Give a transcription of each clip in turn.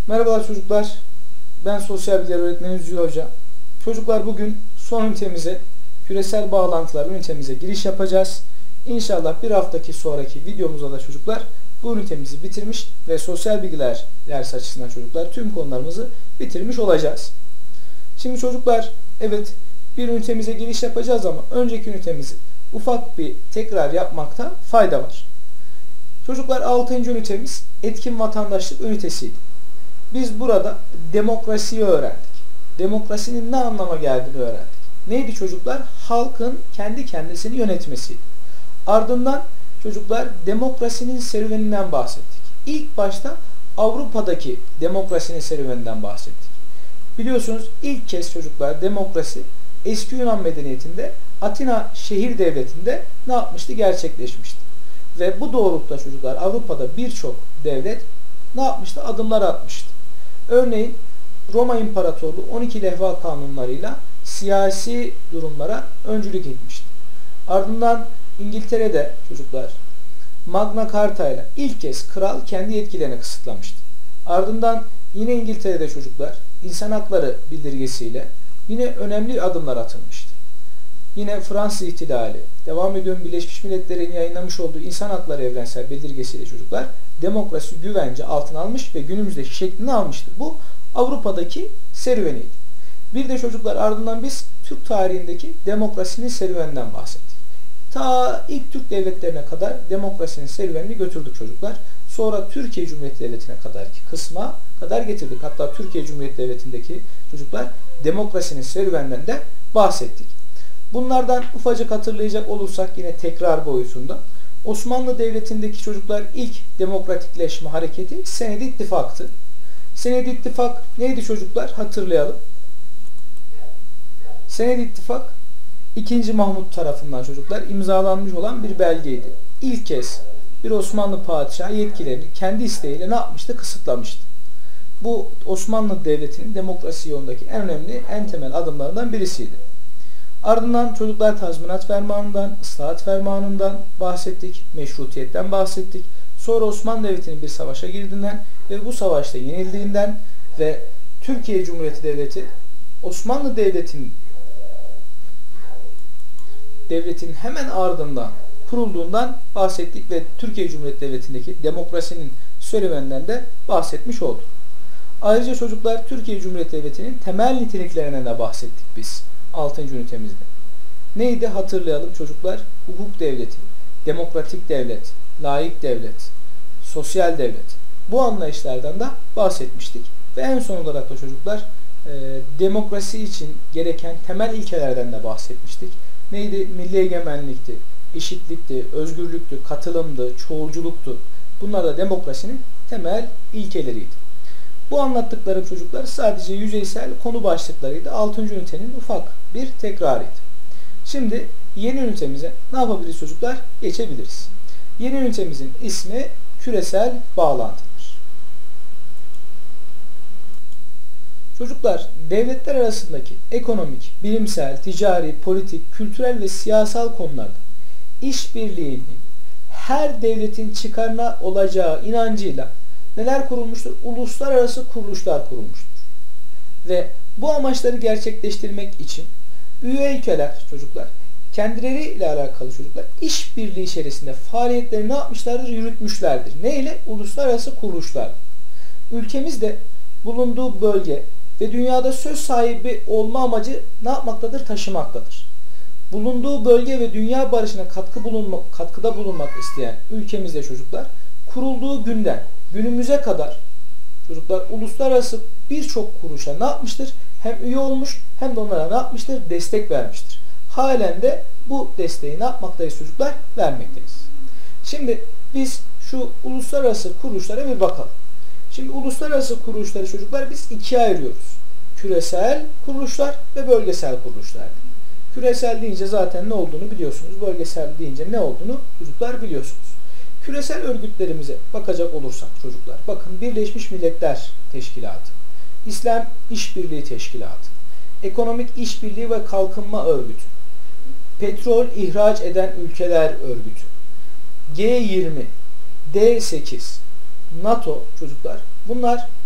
Merhabalar çocuklar. Ben sosyal bilgiler öğretmeni Zühü Hoca. Çocuklar bugün son ünitemize, küresel bağlantılar ünitemize giriş yapacağız. İnşallah bir haftaki sonraki videomuzda da çocuklar bu ünitemizi bitirmiş ve sosyal bilgiler ders açısından çocuklar tüm konularımızı bitirmiş olacağız. Şimdi çocuklar evet bir ünitemize giriş yapacağız ama önceki ünitemizi ufak bir tekrar yapmakta fayda var. Çocuklar 6. ünitemiz etkin vatandaşlık ünitesiydi. Biz burada demokrasiyi öğrendik. Demokrasinin ne anlama geldiğini öğrendik. Neydi çocuklar? Halkın kendi kendisini yönetmesiydi. Ardından çocuklar demokrasinin serüveninden bahsettik. İlk başta Avrupa'daki demokrasinin serüveninden bahsettik. Biliyorsunuz ilk kez çocuklar demokrasi eski Yunan medeniyetinde Atina şehir devletinde ne yapmıştı? Gerçekleşmişti. Ve bu doğrultuda çocuklar Avrupa'da birçok devlet ne yapmıştı? Adımlar atmıştı. Örneğin Roma İmparatorluğu 12 lehva kanunlarıyla siyasi durumlara öncülük etmişti. Ardından İngiltere'de çocuklar Magna Carta ile ilk kez kral kendi yetkilerini kısıtlamıştı. Ardından yine İngiltere'de çocuklar insan hakları bildirgesiyle yine önemli adımlar atılmıştı. Yine Fransız ihtilali, devam ediyorum Birleşmiş Milletler'in yayınlamış olduğu insan hakları evrensel bildirgesiyle çocuklar demokrasi güvence altına almış ve günümüzdeki şeklini almıştır. Bu Avrupa'daki serüveniydi. Bir de çocuklar ardından biz Türk tarihindeki demokrasinin serüveninden bahsettik. Ta ilk Türk devletlerine kadar demokrasinin serüvenini götürdük çocuklar. Sonra Türkiye Cumhuriyeti Devleti'ne kadarki kısma kadar getirdik. Hatta Türkiye Cumhuriyeti Devleti'ndeki çocuklar demokrasinin serüveninden de bahsettik. Bunlardan ufacık hatırlayacak olursak yine tekrar boyutunda Osmanlı Devleti'ndeki çocuklar ilk demokratikleşme hareketi Senedi İttifak'tı. Senedi İttifak neydi çocuklar? Hatırlayalım. Senedi İttifak 2. Mahmut tarafından çocuklar imzalanmış olan bir belgeydi. İlk kez bir Osmanlı padişahı yetkilerini kendi isteğiyle ne yapmıştı? Kısıtlamıştı. Bu Osmanlı Devleti'nin demokrasi yolundaki en önemli, en temel adımlarından birisiydi. Ardından çocuklar tazminat fermanından, ıslahat fermanından bahsettik, meşrutiyetten bahsettik. Sonra Osmanlı Devleti'nin bir savaşa girdiğinden ve bu savaşta yenildiğinden ve Türkiye Cumhuriyeti Devleti Osmanlı Devleti'nin hemen ardından kurulduğundan bahsettik ve Türkiye Cumhuriyeti Devleti'ndeki demokrasinin serüveninden de bahsetmiş olduk. Ayrıca çocuklar Türkiye Cumhuriyeti Devleti'nin temel niteliklerinden de bahsettik biz 6. ünitemizde. Neydi? Hatırlayalım çocuklar. Hukuk devleti, demokratik devlet, laik devlet, sosyal devlet. Bu anlayışlardan da bahsetmiştik. Ve en son olarak da çocuklar demokrasi için gereken temel ilkelerden de bahsetmiştik. Neydi? Milli egemenlikti, eşitlikti, özgürlüktü, katılımdı, çoğulculuktu. Bunlar da demokrasinin temel ilkeleriydi. Bu anlattıklarım çocuklar sadece yüzeysel konu başlıklarıydı. 6. ünitenin ufak bir tekrarıydı. Şimdi yeni ünitemize ne yapabiliriz çocuklar? Geçebiliriz. Yeni ünitemizin ismi küresel bağlantılar. Çocuklar, devletler arasındaki ekonomik, bilimsel, ticari, politik, kültürel ve siyasal konularda işbirliğinin her devletin çıkarına olacağı inancıyla neler kurulmuştur? Uluslararası kuruluşlar kurulmuştur. Ve bu amaçları gerçekleştirmek için üye ülkeler çocuklar kendileriyle alakalı çocuklar işbirliği içerisinde faaliyetleri ne yapmışlardır? Yürütmüşlerdir. Ne ile? Uluslararası kuruluşlar. Ülkemiz de bulunduğu bölge ve dünyada söz sahibi olma amacı ne yapmaktadır? Taşımaktadır. Bulunduğu bölge ve dünya barışına katkıda bulunmak isteyen ülkemizde çocuklar kurulduğu günden günümüze kadar çocuklar uluslararası birçok kuruluşa ne yapmıştır? Hem üye olmuş hem de onlara ne yapmıştır? Destek vermiştir. Halen de bu desteği ne yapmaktayız çocuklar? Vermekteyiz. Şimdi biz şu uluslararası kuruluşlara bir bakalım. Şimdi uluslararası kuruluşları çocuklar biz ikiye ayırıyoruz. Küresel kuruluşlar ve bölgesel kuruluşlar. Küresel deyince zaten ne olduğunu biliyorsunuz. Bölgesel deyince ne olduğunu çocuklar biliyorsunuz. Küresel örgütlerimize bakacak olursak çocuklar, bakın Birleşmiş Milletler Teşkilatı, İslam İşbirliği Teşkilatı, Ekonomik İşbirliği ve Kalkınma Örgütü, Petrol İhraç Eden Ülkeler Örgütü, G20, D8, NATO çocuklar, bunlar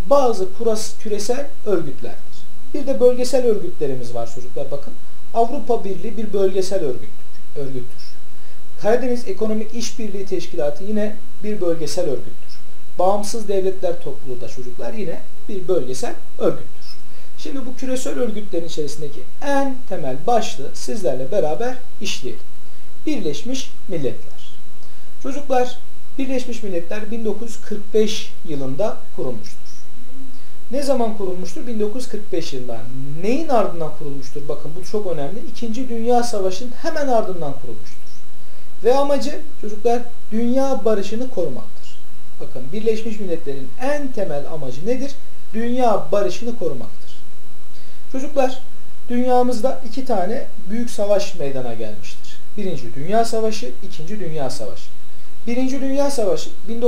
bazı küresel örgütlerdir. Bir de bölgesel örgütlerimiz var çocuklar bakın. Avrupa Birliği bir bölgesel örgüttür. Karadeniz Ekonomik İşbirliği Teşkilatı yine bir bölgesel örgüttür. Bağımsız Devletler Topluluğu da çocuklar yine bir bölgesel örgüttür. Şimdi bu küresel örgütlerin içerisindeki en temel başlığı sizlerle beraber işleyelim. Birleşmiş Milletler. Çocuklar, Birleşmiş Milletler 1945 yılında kurulmuştur. Ne zaman kurulmuştur? 1945 yılında. Neyin ardından kurulmuştur? Bakın bu çok önemli. İkinci Dünya Savaşı'nın hemen ardından kurulmuştur. Ve amacı çocuklar dünya barışını korumaktır. Bakın Birleşmiş Milletler'in en temel amacı nedir? Dünya barışını korumaktır. Çocuklar, dünyamızda iki tane büyük savaş meydana gelmiştir. Birinci Dünya Savaşı, İkinci Dünya Savaşı. Birinci Dünya Savaşı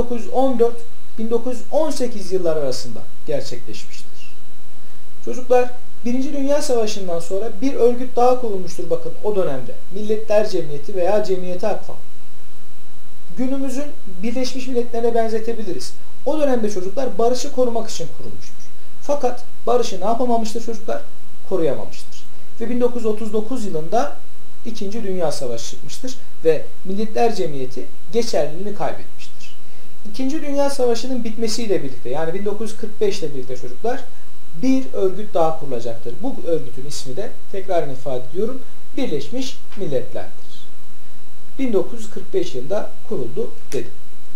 1914-1918 yıllar arasında gerçekleşmiştir. Çocuklar, Birinci Dünya Savaşı'ndan sonra bir örgüt daha kurulmuştur bakın o dönemde. Milletler Cemiyeti veya Cemiyeti Akfa. Günümüzün Birleşmiş Milletler'e benzetebiliriz. O dönemde çocuklar barışı korumak için kurulmuştur. Fakat barışı ne yapamamıştır çocuklar? Koruyamamıştır. Ve 1939 yılında İkinci Dünya Savaşı çıkmıştır ve Milletler Cemiyeti geçerliliğini kaybetmiştir. İkinci Dünya Savaşı'nın bitmesiyle birlikte yani 1945 ile birlikte çocuklar bir örgüt daha kurulacaktır. Bu örgütün ismi de tekrar ifade ediyorum Birleşmiş Milletler'dir. 1945 yılında kuruldu dedim.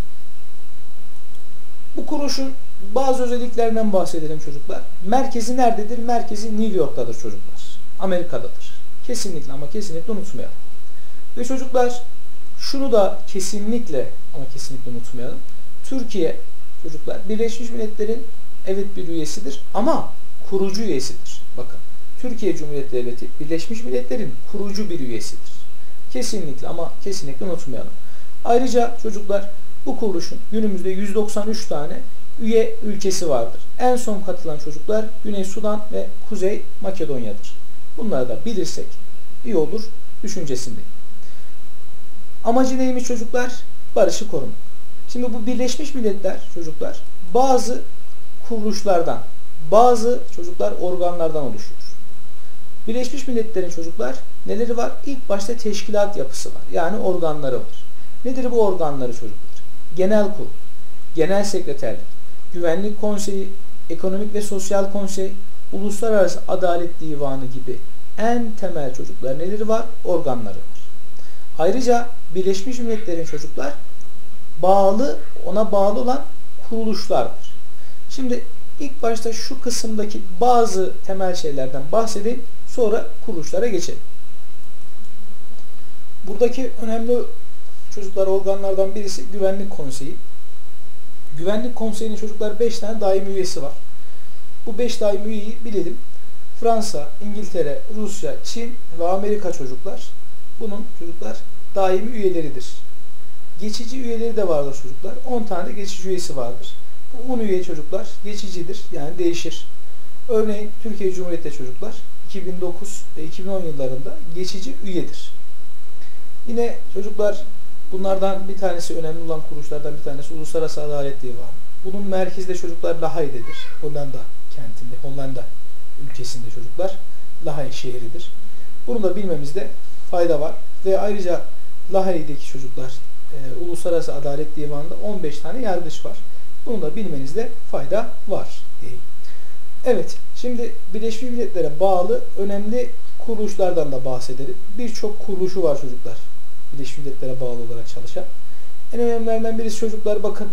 Bu kuruluşun bazı özelliklerinden bahsedelim çocuklar. Merkezi nerededir? Merkezi New York'tadır çocuklar. Amerika'dadır. Kesinlikle ama kesinlikle unutmayalım. Ve çocuklar şunu da kesinlikle ama kesinlikle unutmayalım. Türkiye çocuklar Birleşmiş Milletler'in evet bir üyesidir ama kurucu üyesidir. Bakın Türkiye Cumhuriyeti Devleti Birleşmiş Milletler'in kurucu bir üyesidir. Kesinlikle ama kesinlikle unutmayalım. Ayrıca çocuklar bu kuruluşun günümüzde 193 tane üye ülkesi vardır. En son katılan çocuklar Güney Sudan ve Kuzey Makedonya'dır. Bunları da bilirsek iyi olur düşüncesindeyim. Amacı neymiş çocuklar? Barışı korumak. Şimdi bu Birleşmiş Milletler çocuklar bazı kuruluşlardan, bazı çocuklar organlardan oluşur. Birleşmiş Milletler'in çocuklar neleri var? İlk başta teşkilat yapısı var. Yani organları var. Nedir bu organları çocuklar? Genel kurul, genel sekreterlik, güvenlik konseyi, ekonomik ve sosyal konsey, uluslararası adalet divanı gibi en temel çocuklar neleri var? Organları var. Ayrıca Birleşmiş Milletler'in çocuklar ona bağlı olan kuruluşlar var. Şimdi ilk başta şu kısımdaki bazı temel şeylerden bahsedeyim. Sonra kuruluşlara geçelim. Buradaki önemli çocuklar organlardan birisi Güvenlik Konseyi. Güvenlik Konseyi'nin çocuklar 5 tane daimi üyesi var. Bu 5 daimi üyeyi bilelim. Fransa, İngiltere, Rusya, Çin ve Amerika çocuklar. Bunun çocuklar daimi üyeleridir. Geçici üyeleri de vardır çocuklar. 10 tane geçici üyesi vardır. Bu 10 üye çocuklar geçicidir. Yani değişir. Örneğin Türkiye Cumhuriyeti çocuklar 2009 ve 2010 yıllarında geçici üyedir. Yine çocuklar bunlardan bir tanesi önemli olan kuruluşlardan bir tanesi Uluslararası Adalet Divanı. Bunun merkezi de çocuklar Lahey'dedir. Hollanda kentinde, Hollanda ülkesinde çocuklar. Lahey şehridir. Bunu da bilmemizde fayda var. Ve ayrıca Lahey'deki çocuklar Uluslararası Adalet Divanı'nda 15 tane yargıç var. Bunu da bilmenizde fayda var diyeyim. Evet, şimdi Birleşmiş Milletler'e bağlı önemli kuruluşlardan da bahsedelim. Birçok kuruluşu var çocuklar. Birleşmiş Milletler'e bağlı olarak çalışan. En önemlilerinden birisi çocuklar bakın.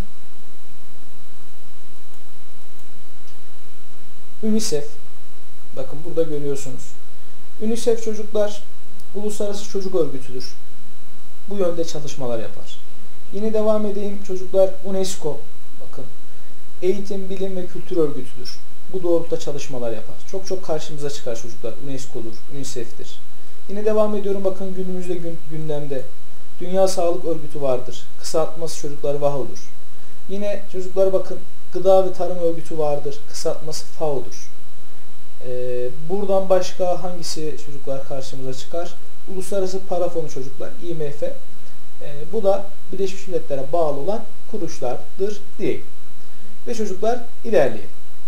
UNICEF. Bakın burada görüyorsunuz. UNICEF çocuklar uluslararası çocuk örgütüdür. Bu yönde çalışmalar yapar. Yine devam edeyim çocuklar UNESCO. Bakın. Eğitim, Bilim ve Kültür Örgütüdür. Bu doğrultuda çalışmalar yapar. Çok karşımıza çıkar çocuklar. UNESCO'dur, UNICEF'tir. Yine devam ediyorum bakın günümüzde gündemde. Dünya Sağlık Örgütü vardır. Kısaltması çocuklar WHO'dur. Yine çocuklar bakın Gıda ve Tarım Örgütü vardır. Kısaltması FAO'dur. Buradan başka hangisi çocuklar karşımıza çıkar? Uluslararası Para Fonu çocuklar, IMF. Bu da Birleşmiş Milletler'e bağlı olan kuruluşlardır diyeyim. Ve çocuklar ilerleyelim.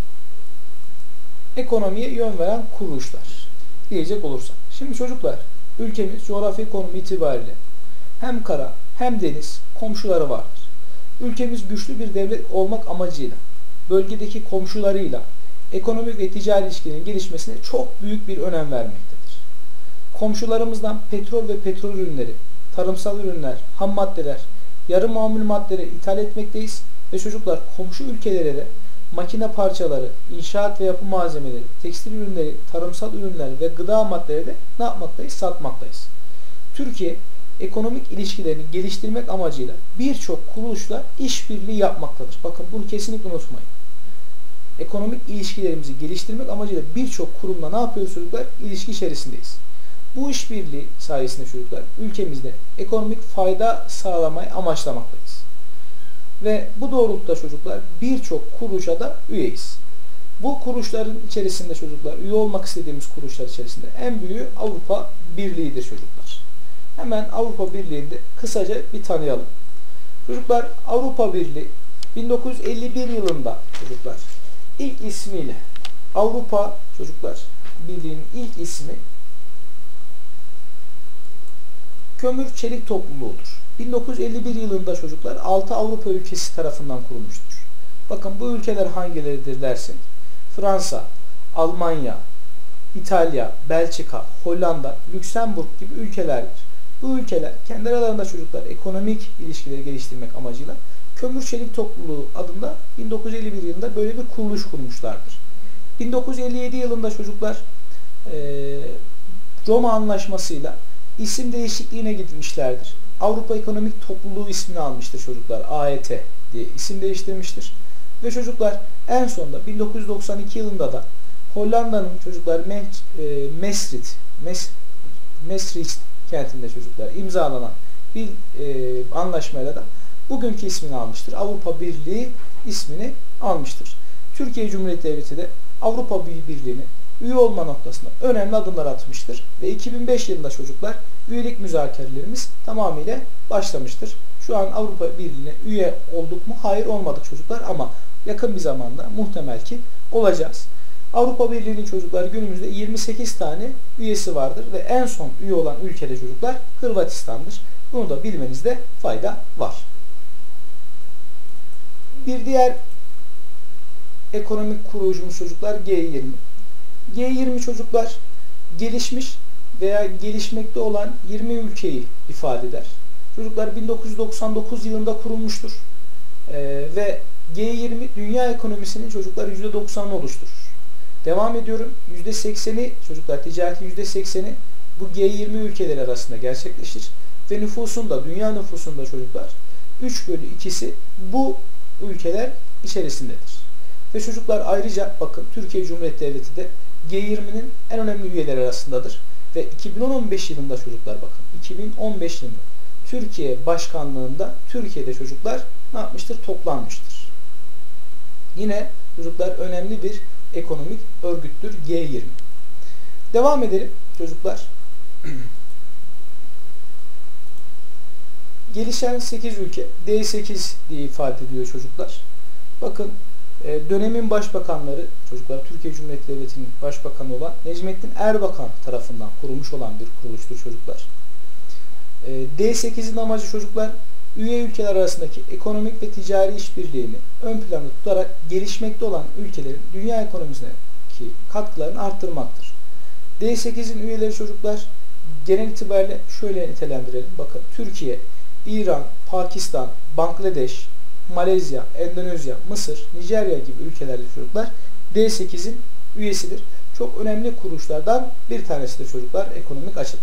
ekonomiye yön veren kuruluşlar diyecek olursak. Şimdi çocuklar, ülkemiz coğrafi konum itibariyle hem kara hem deniz komşuları vardır. Ülkemiz güçlü bir devlet olmak amacıyla bölgedeki komşularıyla ekonomik ve ticari ilişkilerin gelişmesine çok büyük bir önem vermektedir. Komşularımızdan petrol ve petrol ürünleri, tarımsal ürünler, ham maddeler, yarı mamul maddeleri ithal etmekteyiz ve çocuklar komşu ülkelere de makine parçaları, inşaat ve yapı malzemeleri, tekstil ürünleri, tarımsal ürünler ve gıda maddeleri de ne yapmaktayız? Satmaktayız. Türkiye ekonomik ilişkilerini geliştirmek amacıyla birçok kuruluşla işbirliği yapmaktadır. Bakın bunu kesinlikle unutmayın. Ekonomik ilişkilerimizi geliştirmek amacıyla birçok kurumla ne yapıyoruz çocuklar? İlişki içerisindeyiz. Bu işbirliği sayesinde çocuklar ülkemizde ekonomik fayda sağlamayı amaçlamaktayız. Ve bu doğrultuda çocuklar birçok kuruluşa da üyeyiz. Bu kuruluşların içerisinde çocuklar, üye olmak istediğimiz kuruluşlar içerisinde en büyüğü Avrupa Birliği'dir çocuklar. Hemen Avrupa Birliği'nde kısaca bir tanıyalım. Çocuklar, Avrupa Birliği 1951 yılında çocuklar ilk ismiyle Avrupa çocuklar Birliği'nin ilk ismi Kömür Çelik Topluluğu'dur. 1951 yılında çocuklar 6 Avrupa ülkesi tarafından kurulmuştur. Bakın bu ülkeler hangileridir dersin? Fransa, Almanya, İtalya, Belçika, Hollanda, Lüksemburg gibi ülkelerdir. Bu ülkeler kendi aralarında çocuklar ekonomik ilişkileri geliştirmek amacıyla Kömür Çelik Topluluğu adında 1951 yılında böyle bir kuruluş kurmuşlardır. 1957 yılında çocuklar Roma Anlaşması'yla isim değişikliğine gitmişlerdir. Avrupa Ekonomik Topluluğu ismini almıştır çocuklar. AET diye isim değiştirmiştir. Ve çocuklar en sonunda 1992 yılında da Hollanda'nın çocuklar Maastricht kentinde çocuklar imzalanan bir anlaşmayla da bugünkü ismini almıştır. Avrupa Birliği ismini almıştır. Türkiye Cumhuriyeti Devleti de Avrupa Birliği'ne üye olma noktasında önemli adımlar atmıştır. Ve 2005 yılında çocuklar üyelik müzakerelerimiz tamamıyla başlamıştır. Şu an Avrupa Birliği'ne üye olduk mu? Hayır, olmadık çocuklar ama yakın bir zamanda muhtemel ki olacağız. Avrupa Birliği'nin çocuklar günümüzde 28 tane üyesi vardır ve en son üye olan ülkede çocuklar Hırvatistan'dır. Bunu da bilmenizde fayda var. Bir diğer ekonomik kuruluşumuz çocuklar G20. G20 çocuklar gelişmiş veya gelişmekte olan 20 ülkeyi ifade eder. Çocuklar 1999 yılında kurulmuştur. Ve G20 dünya ekonomisinin çocuklar %90'ını oluşturur. Devam ediyorum. %80'i çocuklar ticareti %80'i bu G20 ülkeleri arasında gerçekleşir. Ve nüfusunda, dünya nüfusunda çocuklar 3/2'si bu ülkeler içerisindedir. Ve çocuklar ayrıca bakın Türkiye Cumhuriyeti Devleti de G20'nin en önemli üyeleri arasındadır. Ve 2015 yılında çocuklar bakın 2015 yılında Türkiye Başkanlığında Türkiye'de çocuklar ne yapmıştır? Toplanmıştır. Yine çocuklar önemli bir ekonomik örgüttür G20. Devam edelim çocuklar. Gelişen 8 ülke D8 diye ifade ediliyor çocuklar. Bakın dönemin başbakanları çocuklar Türkiye Cumhuriyeti Devleti'nin başbakanı olan Necmettin Erbakan tarafından kurulmuş olan bir kuruluştur çocuklar. D8'in amacı çocuklar üye ülkeler arasındaki ekonomik ve ticari işbirliğini ön planda tutarak gelişmekte olan ülkelerin dünya ekonomisine katkılarını arttırmaktır. D8'in üyeleri çocuklar genel itibariyle şöyle nitelendirelim. Bakın Türkiye, İran, Pakistan, Bangladeş, Malezya, Endonezya, Mısır, Nijerya gibi ülkelerde çocuklar D8'in üyesidir. Çok önemli kuruluşlardan bir tanesidir çocuklar ekonomik açıdan.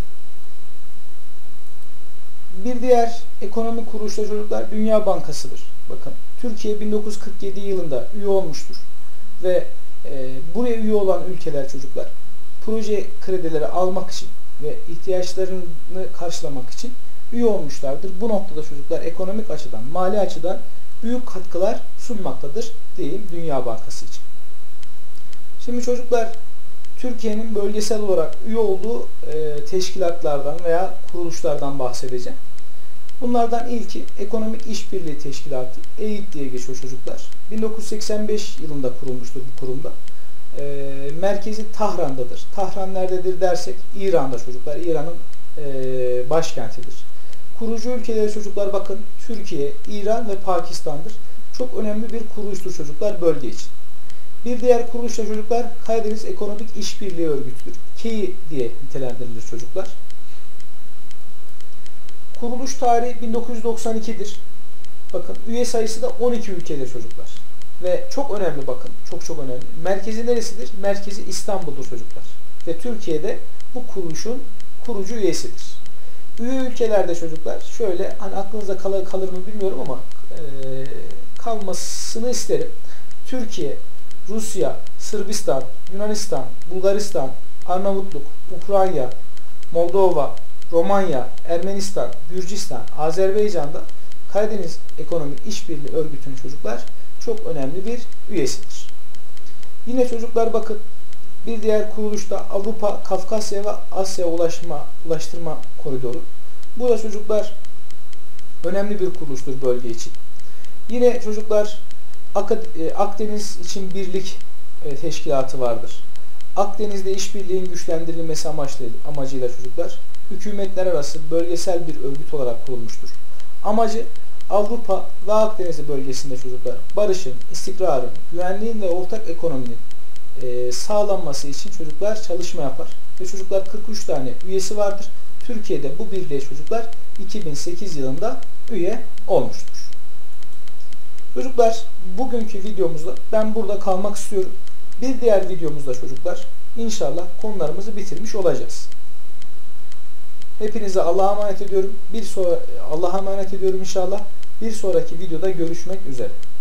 Bir diğer ekonomik kuruluş da çocuklar Dünya Bankası'dır. Bakın Türkiye 1947 yılında üye olmuştur. Ve buraya üye olan ülkeler çocuklar proje kredileri almak için ve ihtiyaçlarını karşılamak için üye olmuşlardır. Bu noktada çocuklar ekonomik açıdan, mali açıdan büyük katkılar sunmaktadır diyeyim Dünya Bankası için. Şimdi çocuklar Türkiye'nin bölgesel olarak üye olduğu teşkilatlardan veya kuruluşlardan bahsedeceğim. Bunlardan ilki Ekonomik İşbirliği Teşkilatı, EİT diye geçiyor çocuklar. 1985 yılında kurulmuştur bu kurumda. merkezi Tahran'dadır. Tahran nerededir dersek İran'da çocuklar. İran'ın başkentidir. Kurucu ülkeleri çocuklar bakın Türkiye, İran ve Pakistan'dır. Çok önemli bir kuruluştur çocuklar bölge için. Bir diğer kuruluş da çocuklar Karadeniz Ekonomik İşbirliği Örgütü'dür. KEİ diye nitelendirilir çocuklar. Kuruluş tarihi 1992'dir. Bakın üye sayısı da 12 ülkedir çocuklar. Ve çok önemli bakın. Çok önemli. Merkezi neresidir? Merkezi İstanbul'dur çocuklar. Ve Türkiye'de bu kuruluşun kurucu üyesidir. Üye ülkelerde çocuklar şöyle hani aklınıza kalır mı bilmiyorum ama kalmasını isterim. Türkiye, Rusya, Sırbistan, Yunanistan, Bulgaristan, Arnavutluk, Ukrayna, Moldova, Romanya, Ermenistan, Gürcistan, Azerbaycan'da Karadeniz Ekonomik İşbirliği Örgütü'nün çocuklar çok önemli bir üyesidir. Yine çocuklar bakın bir diğer kuruluşta Avrupa, Kafkasya ve Asya Ulaştırma Koridoru. Bu da çocuklar önemli bir kuruluştur bölge için. Yine çocuklar Akdeniz için Birlik Teşkilatı vardır. Akdeniz'de işbirliğin güçlendirilmesi amacıyla çocuklar hükümetler arası bölgesel bir örgüt olarak kurulmuştur. Amacı Avrupa ve Akdeniz bölgesinde çocuklar barışın, istikrarın, güvenliğin ve ortak ekonominin sağlanması için çocuklar çalışma yapar. Ve çocuklar 43 tane üyesi vardır. Türkiye'de bu birliğe çocuklar 2008 yılında üye olmuştur. Çocuklar bugünkü videomuzda ben burada kalmak istiyorum. Bir diğer videomuzda çocuklar inşallah konularımızı bitirmiş olacağız. Hepinize Allah'a emanet ediyorum. Allah'a emanet ediyorum inşallah. Bir sonraki videoda görüşmek üzere.